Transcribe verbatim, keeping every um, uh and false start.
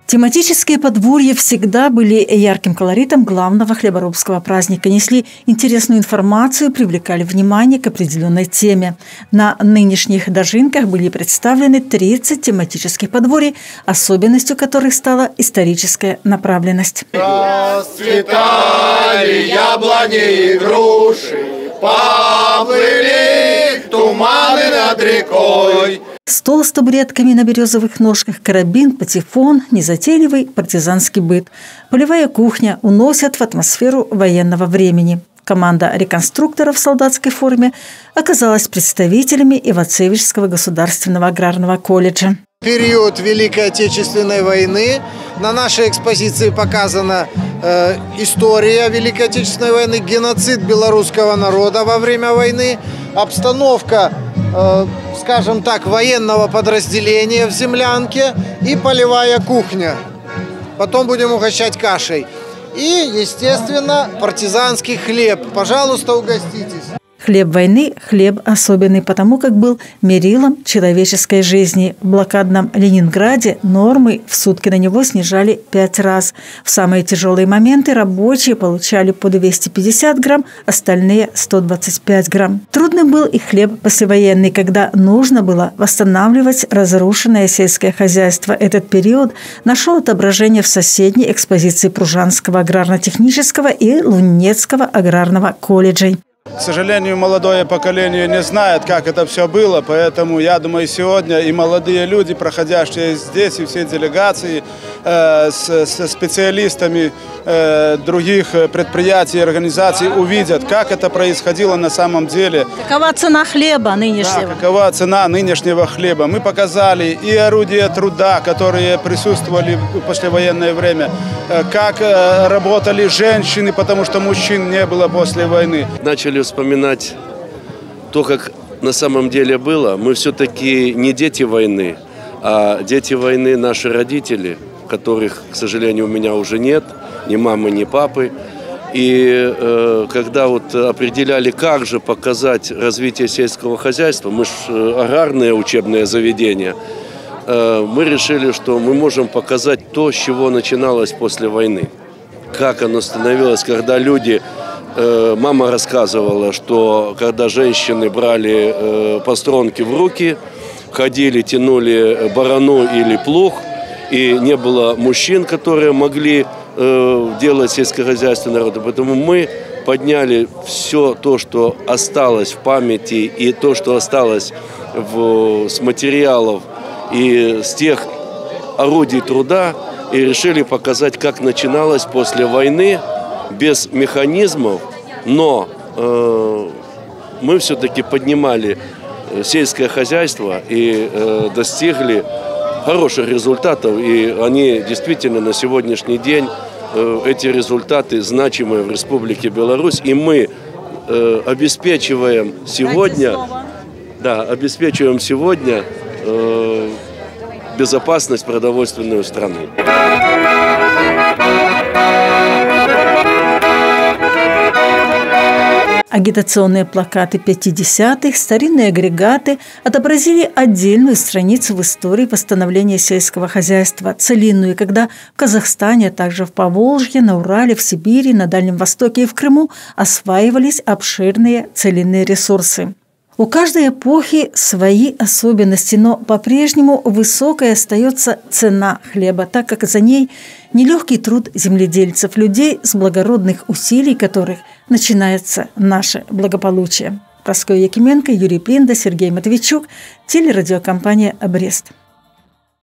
Тематические подворья всегда были ярким колоритом главного хлеборобского праздника, несли интересную информацию, привлекали внимание к определенной теме. На нынешних дожинках были представлены тридцать тематических подворий, особенностью которых стала историческая направленность. Расцветали яблони и груши, поплыли туманы над рекой. Стол с табуретками на березовых ножках, карабин, патефон, незатейливый партизанский быт. Полевая кухня уносят в атмосферу военного времени. Команда реконструкторов в солдатской форме оказалась представителями Ивацевичского государственного аграрного колледжа. Период Великой Отечественной войны. На нашей экспозиции показана э, история Великой Отечественной войны, геноцид белорусского народа во время войны, обстановка, э, скажем так, военного подразделения в землянке и полевая кухня. Потом будем угощать кашей. И, естественно, партизанский хлеб. Пожалуйста, угоститесь. Хлеб войны – хлеб особенный, потому как был мерилом человеческой жизни. В блокадном Ленинграде нормы в сутки на него снижали пять раз. В самые тяжелые моменты рабочие получали по двести пятьдесят грамм, остальные – сто двадцать пять грамм. Трудным был и хлеб послевоенный, когда нужно было восстанавливать разрушенное сельское хозяйство. Этот период нашел отображение в соседней экспозиции Пружанского аграрно-технического и Лунецкого аграрного колледжей. К сожалению, молодое поколение не знает, как это все было, поэтому я думаю, сегодня и молодые люди, проходящие здесь, и все делегации э, с, со специалистами э, других предприятий и организаций увидят, как это происходило на самом деле. Какова цена хлеба нынешнего? Да, какова цена нынешнего хлеба. Мы показали и орудия труда, которые присутствовали в послевоенное время, э, как э, работали женщины, потому что мужчин не было после войны. Начали вспоминать то, как на самом деле было. Мы все-таки не дети войны, а дети войны наши родители, которых, к сожалению, у меня уже нет, ни мамы, ни папы. И э, когда вот определяли, как же показать развитие сельского хозяйства, мы же аграрное учебное заведение, э, мы решили, что мы можем показать то, с чего начиналось после войны. Как оно становилось, когда люди... Мама рассказывала, что когда женщины брали э, постронки в руки, ходили, тянули барану или плуг, и не было мужчин, которые могли э, делать сельскохозяйственную работу. Поэтому мы подняли все то, что осталось в памяти, и то, что осталось в, с материалов и с тех орудий труда, и решили показать, как начиналось после войны, без механизмов, но э, мы все-таки поднимали сельское хозяйство и э, достигли хороших результатов. И они действительно на сегодняшний день, э, эти результаты значимые в Республике Беларусь. И мы э, обеспечиваем сегодня, да, обеспечиваем сегодня э, безопасность продовольственной страны. Агитационные плакаты пятидесятых, старинные агрегаты отобразили отдельную страницу в истории восстановления сельского хозяйства, целинную, когда в Казахстане, а также в Поволжье, на Урале, в Сибири, на Дальнем Востоке и в Крыму осваивались обширные целинные ресурсы. У каждой эпохи свои особенности, но по-прежнему высокой остается цена хлеба, так как за ней нелегкий труд земледельцев, людей, с благородных усилий которых начинается наше благополучие. Прасковья Якименко, Юрий Плинда, Сергей Матвейчук, телерадиокомпания «Брест».